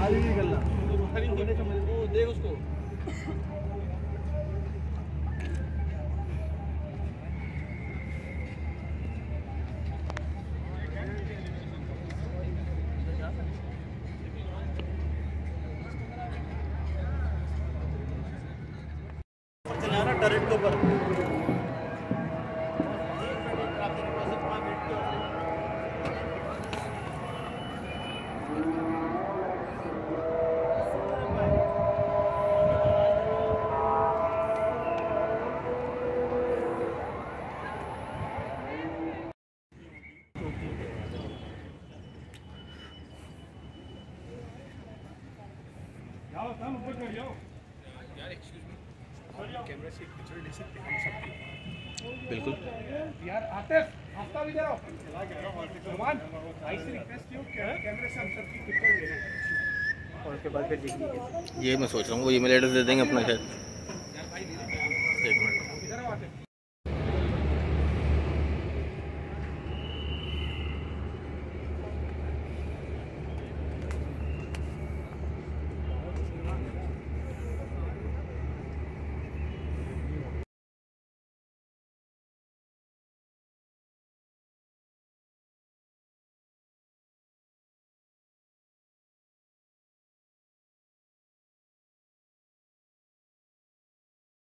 आगे निकलना देख उसको। चला ना टर्रेट के ऊपर। कैमरा से पिक्चर ले सकते हैं हम सबकी। बिल्कुल यार आतिफ हफ्ता भी दे रहा हूं चला गया भगवान आई से रिक्वेस्ट यू कैमरे से हम सबकी पिक्चर ले लें और उसके बाद फिर देखिए। ये मैं सोच रहा हूँ वो ईमेल एड्रेस दे देंगे अपना शायद। एक मिनट इधर आओ आतिफ।